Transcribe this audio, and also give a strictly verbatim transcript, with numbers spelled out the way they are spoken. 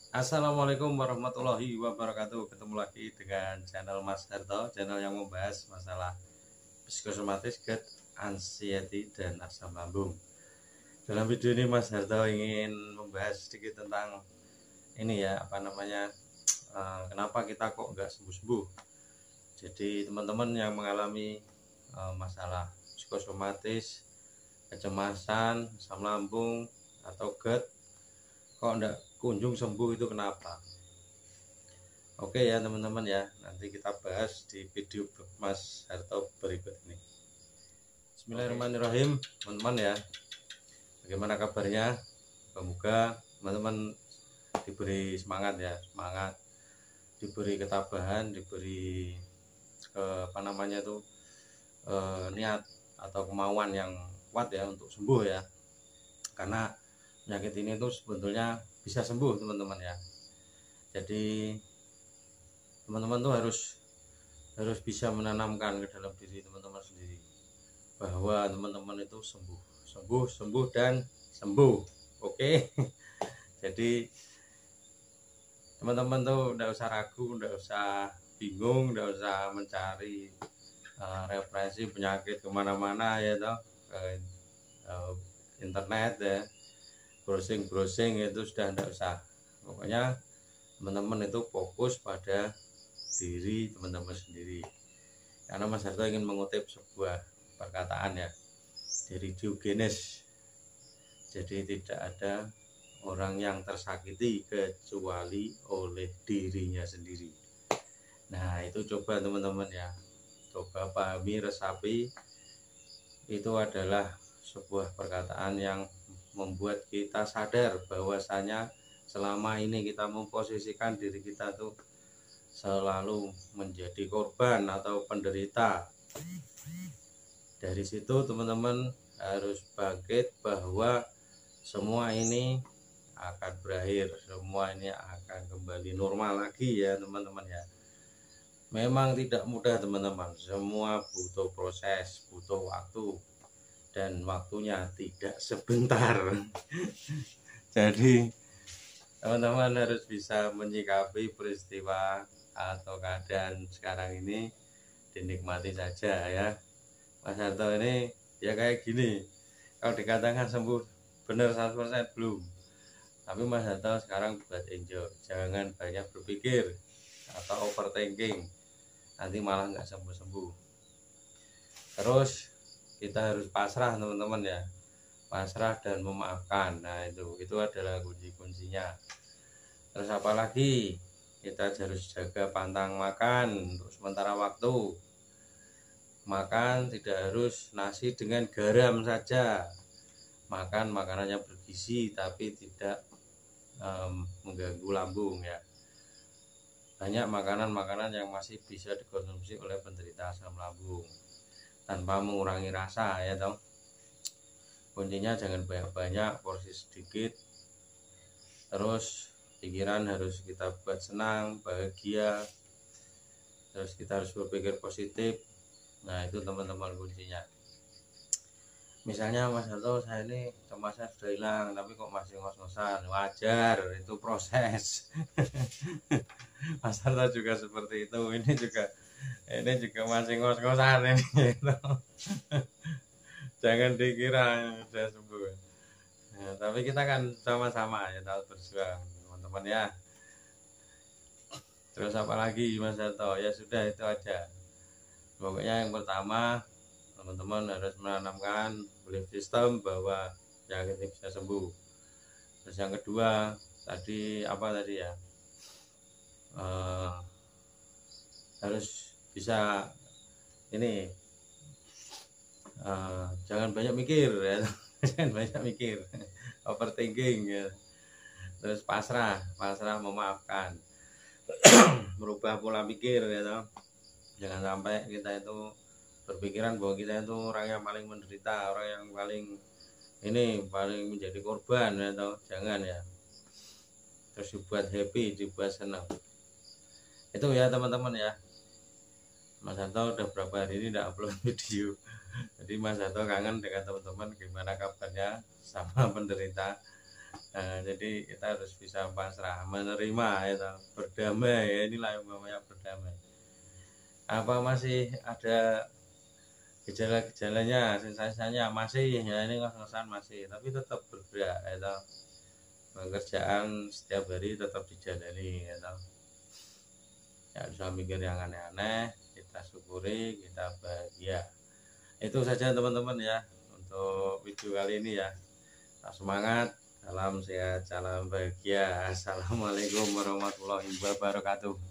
Assalamualaikum warahmatullahi wabarakatuh. Ketemu lagi dengan channel Mas Harto, channel yang membahas masalah psikosomatis, GERD, anxiety, dan asam lambung. Dalam video ini Mas Harto ingin membahas sedikit tentang ini ya, apa namanya, uh, kenapa kita kok nggak sembuh-sembuh. Jadi teman-teman yang mengalami uh, masalah psikosomatis, kecemasan, asam lambung, atau GERD, kok enggak kunjung sembuh, itu kenapa? Oke ya teman-teman ya, nanti kita bahas di video Mas Harto berikut ini. Bismillahirrahmanirrahim teman-teman ya. Bagaimana kabarnya? Semoga teman-teman diberi semangat ya, semangat, diberi ketabahan, diberi eh, apa namanya tuh eh, niat atau kemauan yang kuat ya untuk sembuh ya. Karena penyakit ini tuh sebetulnya bisa sembuh teman-teman ya. Jadi teman-teman tuh harus harus bisa menanamkan ke dalam diri teman-teman sendiri bahwa teman-teman itu sembuh sembuh sembuh dan sembuh. Oke. Jadi teman-teman tuh udah usah ragu, udah usah bingung, udah usah mencari uh, referensi penyakit kemana-mana ya toh, ke uh, internet ya, browsing-browsing itu sudah tidak usah. Pokoknya teman-teman itu fokus pada diri teman-teman sendiri. Karena Mas Harto ingin mengutip sebuah perkataan ya dari Diogenes. Jadi tidak ada orang yang tersakiti kecuali oleh dirinya sendiri. Nah itu coba teman-teman ya, coba pahami, resapi. Itu adalah sebuah perkataan yang membuat kita sadar bahwasanya selama ini kita memposisikan diri kita tuh selalu menjadi korban atau penderita. Dari situ teman-teman harus bangkit bahwa semua ini akan berakhir, semua ini akan kembali normal lagi ya teman-teman ya. Memang tidak mudah teman-teman, semua butuh proses, butuh waktu, dan waktunya tidak sebentar. Jadi teman-teman harus bisa menyikapi peristiwa atau keadaan sekarang ini, dinikmati saja ya. Mas Harto ini ya kayak gini, kalau dikatakan sembuh benar seratus persen belum, tapi Mas Harto sekarang buat enjoy, jangan banyak berpikir atau overthinking, nanti malah nggak sembuh-sembuh. Terus kita harus pasrah teman-teman ya, pasrah dan memaafkan. Nah itu itu adalah kunci-kuncinya. Terus apalagi, kita harus jaga pantang makan untuk sementara waktu. Makan tidak harus nasi dengan garam saja, makan makanannya bergizi tapi tidak um, mengganggu lambung ya. Banyak makanan-makanan yang masih bisa dikonsumsi oleh penderita asam lambung tanpa mengurangi rasa ya toh. Kuncinya jangan banyak-banyak, porsi sedikit. Terus pikiran harus kita buat senang, bahagia. Terus kita harus berpikir positif. Nah itu teman-teman kuncinya. Misalnya Mas Harto, saya ini cemasnya sudah hilang tapi kok masih ngos-ngosan, wajar, itu proses. Mas Harto juga seperti itu, ini juga ini juga masih ngos-ngosan ini gitu. Jangan dikira sudah sembuh ya, tapi kita kan sama-sama ya tahu berjuang teman-teman ya. Terus apa lagi Mas Harto? Ya sudah itu aja. Pokoknya yang pertama teman-teman harus menanamkan belief system bahwa penyakit ini bisa sembuh. Terus yang kedua tadi apa tadi ya, uh, harus bisa ini uh, jangan banyak mikir ya. Jangan banyak mikir, overthinking ya. Terus pasrah, pasrah memaafkan, merubah pola pikir ya toh. Jangan sampai kita itu berpikiran bahwa kita itu orang yang paling menderita, orang yang paling ini paling menjadi korban ya toh. Jangan ya. Terus dibuat happy, dibuat senang. Itu ya teman-teman ya. Mas Harto udah berapa hari ini tidak upload video. Jadi Mas Harto kangen dengan teman-teman, gimana kabarnya sama penderita Nah, jadi kita harus bisa pasrah, menerima itu, berdamai. Ya, inilah yang namanya berdamai. Apa masih ada gejala-gejalanya, sensasinya masih, ya ini ngos-ngosan masih, tapi tetap bergerak itu. Pekerjaan setiap hari tetap dijalani gitu. Ya usah mikir yang aneh-aneh, kita syukuri, kita bahagia. Itu saja teman-teman ya untuk video kali ini ya. Semangat, salam sehat, salam bahagia. Assalamualaikum warahmatullahi wabarakatuh.